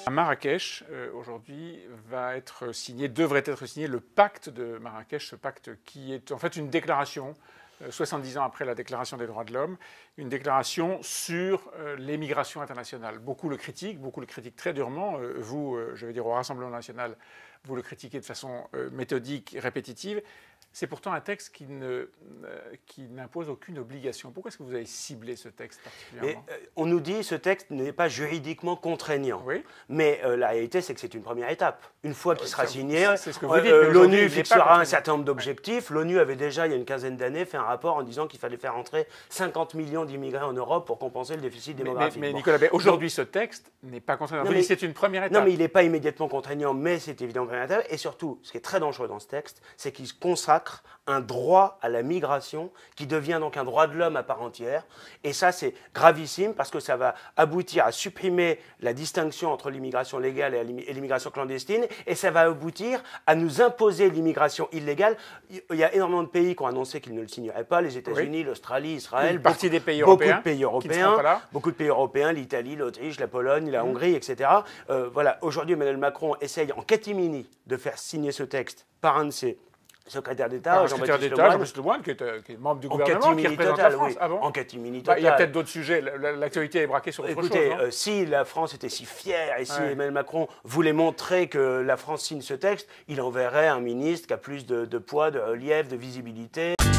À Marrakech, aujourd'hui, devrait être signé le pacte de Marrakech, ce pacte qui est en fait une déclaration, 70 ans après la déclaration des droits de l'homme, une déclaration sur les migrations internationales. Beaucoup le critiquent très durement. Vous, je veux dire au Rassemblement national, vous le critiquez de façon méthodique, répétitive. C'est pourtant un texte qui n'impose aucune obligation. Pourquoi est-ce que vous avez ciblé ce texte particulièrement? On nous dit que ce texte n'est pas juridiquement contraignant. Oui. Mais la réalité, c'est que c'est une première étape. Une fois qu'il sera signé, l'ONU fixera un certain nombre d'objectifs. L'ONU avait déjà, il y a une quinzaine d'années, fait un rapport en disant qu'il fallait faire entrer 50 millions d'immigrés en Europe pour compenser le déficit démographique. Mais Nicolas Bay, aujourd'hui, ce texte n'est pas contraignant. C'est une première étape. Non, mais il n'est pas immédiatement contraignant, mais c'est évidemment une première étape. Et surtout, ce qui est très dangereux dans ce texte, c'est qu'il consacre un droit à la migration qui devient donc un droit de l'homme à part entière. Et ça, c'est gravissime parce que ça va aboutir à supprimer la distinction entre l'immigration légale et l'immigration clandestine. Et ça va aboutir à nous imposer l'immigration illégale. Il y a énormément de pays qui ont annoncé qu'ils ne le signeraient pas. Les États-Unis, l'Australie, Israël. Une partie des pays européens. Beaucoup de pays européens, l'Italie, l'Autriche, la Pologne, la Hongrie, etc. Voilà. Aujourd'hui, Emmanuel Macron essaye en catimini de faire signer ce texte par un de ses secrétaire d'État, Jean-Baptiste Lemoyne, qui est membre du gouvernement, qui représente la France. Oui. Ah bon, en catimini total. Il y a peut-être d'autres sujets. L'actualité est braquée sur autre chose. Écoutez, si la France était si fière et si Emmanuel Macron voulait montrer que la France signe ce texte, il enverrait un ministre qui a plus de poids, de relief, de visibilité.